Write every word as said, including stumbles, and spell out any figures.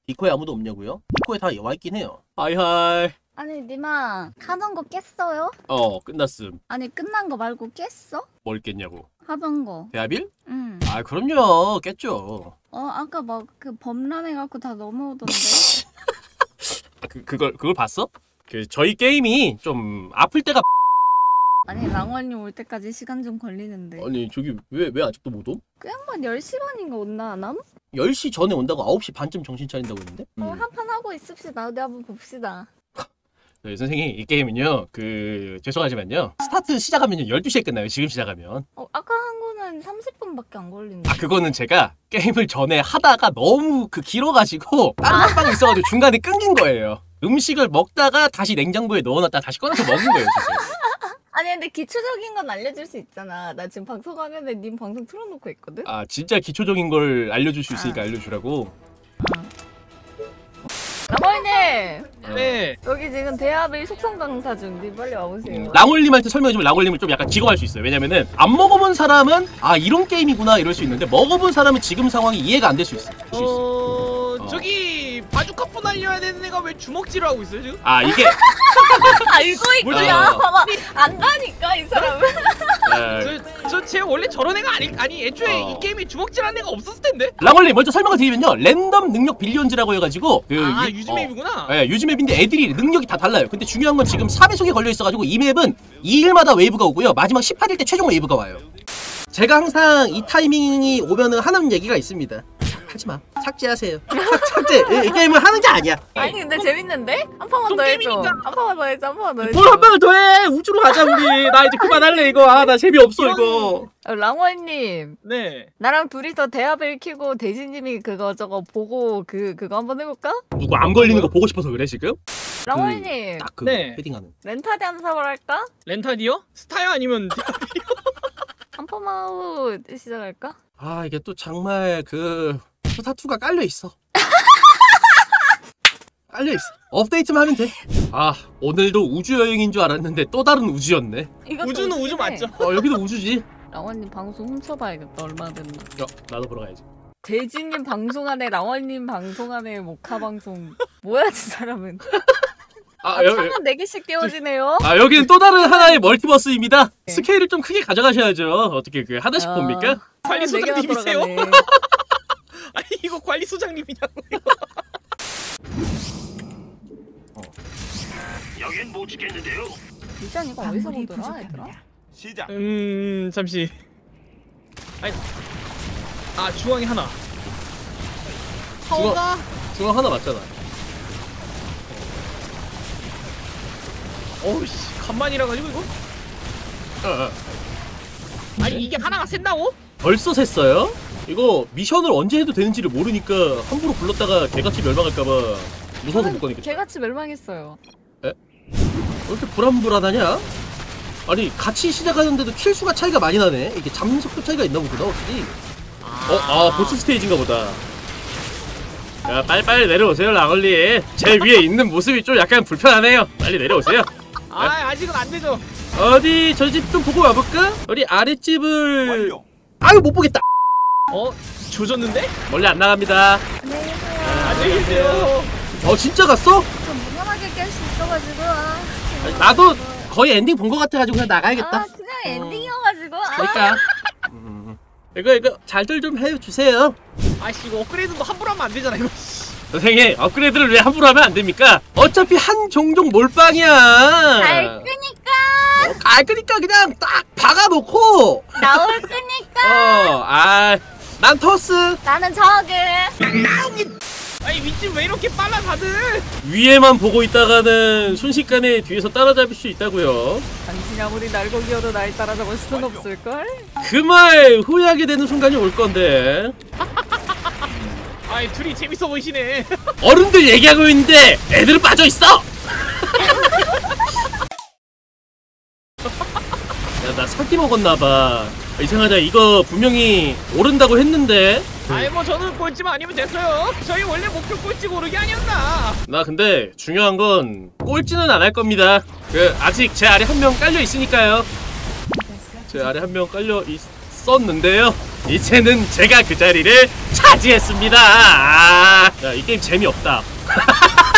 디코에 아무도 없냐고요? 디코에 다 와있긴 해요. 하이하이. 아니 니마 하던 거 깼어요? 어 끝났음. 아니 끝난 거 말고 깼어? 뭘 깼냐고. 하던 거. 대하빌? 응. 아 그럼요 깼죠. 어 아까 막 그 범람해갖고 다 넘어오던데. 그, 그걸 그걸 봤어? 그 저희 게임이 좀 아플 때가 아니 랑원님 올 때까지 시간 좀 걸리는데. 아니 저기 왜 왜 아직도 못 옴? 그 양반 열 시 반인가 온나 안 함? 열 시 전에 온다고 아홉 시 반쯤 정신 차린다고 했는데? 어 음. 한 판 하고 있읍시다. 어디 한번 봅시다. 네, 선생님 이 게임은요 그 죄송하지만요 스타트 시작하면요 열두 시에 끝나요. 지금 시작하면. 어 아까 한 거는 삼십 분밖에 안 걸린다. 아 그거는 제가 게임을 전에 하다가 너무 그 길어가지고 빵빵빵 있어가지고 중간에 끊긴 거예요. 음식을 먹다가 다시 냉장고에 넣어놨다 다시 꺼내서 먹은 거예요 진짜. 아니 근데 기초적인 건 알려줄 수 있잖아. 나 지금 방송 화면에 님 방송 틀어놓고 있거든? 아 진짜 기초적인 걸 알려줄 수 있으니까 아. 알려주라고. 랑원님! 네. 여기 지금 대하빌 속성 강사 중. 님 빨리 와보세요. 랑올님한테 설명해주면 랑올님을 좀 약간 기겁할 수 있어요. 왜냐면은 안 먹어본 사람은 아 이런 게임이구나 이럴 수 있는데 먹어본 사람은 지금 상황이 이해가 안 될 수 있어. 수 있어. 어... 어. 저기 바주카포 날려야 되는 애가 왜 주먹질을 하고 있어요 지금? 아 이게 알고 있구나. 어. 봐봐. 안다니까 이 사람은. 아, 저쟤 원래 저런 애가 아니 아니 애초에 어. 이 게임에 주먹질하는 애가 없었을 텐데. 랑올님 먼저 설명을 드리면요 랜덤 능력 빌리언즈라고 해가지고 그 아 유- 유즈맵이구나. 어, 예, 유즈맵인데 애들이 능력이 다 달라요. 근데 중요한 건 지금 사 배속에 걸려 있어가지고 이 맵은 이 일마다 웨이브가 오고요 마지막 십팔 일 때 최종 웨이브가 와요. 제가 항상 이 타이밍이 오면은 하는 얘기가 있습니다. 하지마 삭제하세요. 삭- 삭제 이, 이 게임은 하는 게 아니야. 아니 근데 재밌는데? 한 판만 좀 더 해줘. 게임이니까. 한 판만 더 해줘. 한 판만 더 해줘. 뭘 한 방을 더해. 우주로 가자 우리. 나 이제 그만할래 이거. 아 나 재미없어 이거. 어, 랑원님 네. 나랑 둘이서 대하빌 키고 대진님이 그거 저거 보고 그 그거 한번 해볼까? 누구 암 걸리는 거 보고 싶어서 그래 지금? 랑원님 딱 그 네. 헤딩하는. 렌타디 한 사발 할까? 렌탈이요? 스타야 아니면 한 판만 하고 시작할까? 아 이게 또 정말 그 타투가 깔려 있어. 깔려 있어. 업데이트만 하면 돼. 아 오늘도 우주 여행인 줄 알았는데 또 다른 우주였네. 이것도 우주는 우주 웃기네. 맞죠? 어 여기도 우주지. 랑원님 방송 훔쳐봐야겠다. 얼마 됐나? 어 나도 보러 가야지. 대진님 방송 안에 랑원님 방송 안에 모카 방송 뭐야 저 사람은. 아, 아, 여, 창은 네 개씩 띄워지네요. 아 여기는 또 다른 하나의 멀티버스입니다. 네. 스케일을 좀 크게 가져가셔야죠. 어떻게 그 하나씩 아, 봅니까? 관리 창은 네 개나 소장님이세요? 돌아가네. 아니 이거 관리 소장님이냐고. 여긴 못 지켰는데요. 미션 이거 어디서 보더라 얘들아? 시작. 음 잠시. 아니. 아 중앙에 하나. 타워가 중앙 하나 맞잖아. 어우씨 간만이라 가지고 이거. 어, 어. 아니 이게 하나가 샌다고? 벌써 샜어요? 이거 미션을 언제 해도 되는지를 모르니까 함부로 불렀다가 개같이 멸망할까봐 무서워서 못 가니까. 개같이 멸망했어요. 왜 이렇게 불안불안하냐? 아니 같이 시작하는데도 킬수가 차이가 많이 나네. 이게 잠속도 차이가 있나 보구나 확실히. 어? 아 보스 스테이지인가 보다. 야 빨리빨리 내려오세요 랑얼리. 제 위에 있는 모습이 좀 약간 불편하네요. 빨리 내려오세요. 아 아직은 안 되죠. 어디 저 집 좀 보고 와볼까? 우리 아랫집을 완료. 아유 못 보겠다. 어 조졌는데? 멀리 안 나갑니다. 안녕히 계세요. 안녕히 계세요. 어 진짜 갔어? 좀 무난하게 깰 수 있어가지고. 아, 아니, 나도 거의 엔딩 본 것 같아가지고 그냥 나가야겠다. 아 그냥 엔딩이어가지고. 아. 그러니까 음, 이거 이거 잘들 좀 해주세요. 아씨 이거 업그레이드도 함부로 하면 안 되잖아 이거. 선생님 업그레이드를 왜 함부로 하면 안 됩니까? 어차피 한 종족 몰빵이야. 갈 끄니까 어, 갈 거니까 그냥 딱 박아놓고. 나올 끄니까. 어, 아, 난 토스. 나는 저그. 아니 윗집 왜 이렇게 빨라 다들? 위에만 보고 있다가는 순식간에 뒤에서 따라잡을 수 있다고요. 당신이 아무리 날고기여도 날 따라잡을 수는 없을걸? 그 말 후회하게 되는 순간이 올 건데. 아이 둘이 재밌어 보이시네. 어른들 얘기하고 있는데 애들은 빠져 있어. 야, 나 사기 먹었나봐. 이상하다. 이거 분명히 오른다고 했는데. 아이 뭐 저는 꼴찌만 아니면 됐어요. 저희 원래 목표 꼴찌 고르기 아니었나? 나 근데 중요한 건 꼴찌는 안 할 겁니다. 그 아직 제 아래 한 명 깔려 있으니까요. 제 아래 한 명 깔려 있었는데요. 이제는 제가 그 자리를 차지했습니다. 아, 야, 이 게임 재미없다.